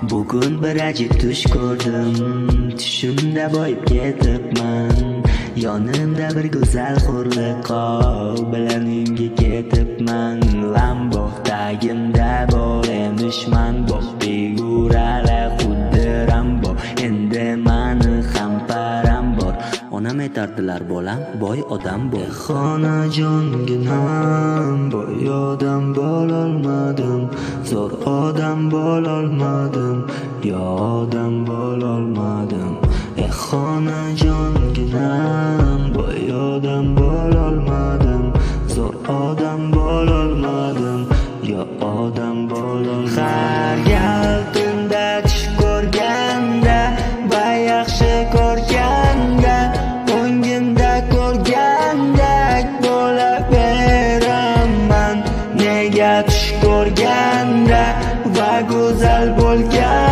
Bugun bir ajib tush ko'rdim, tushimda boyib ketibman. Yonimda bir go'zal hurliqo bilan uyimga ketibman. Lamboq tagimda bor emishman, bop beguralar xuddi Rambo. Endi mani ham param bor. Onam aytardilar, bolam boy odam bo'l. Xonajonginam, boy odam bo'lolmadim, zo'r odam bo'lolmadim, yo odam bo'lolmadim. Xonajonginam, boy odam bo'lolmadim, zo'r odam bo'lolmadim, yo odam bo'lolmadim. Har gal tunda tush ko'rganda va yaxshi ko'rganda, o'ngimda ko'rgandek bo'laveraman. Nega tush ko'rganda va go'zal bo'lgan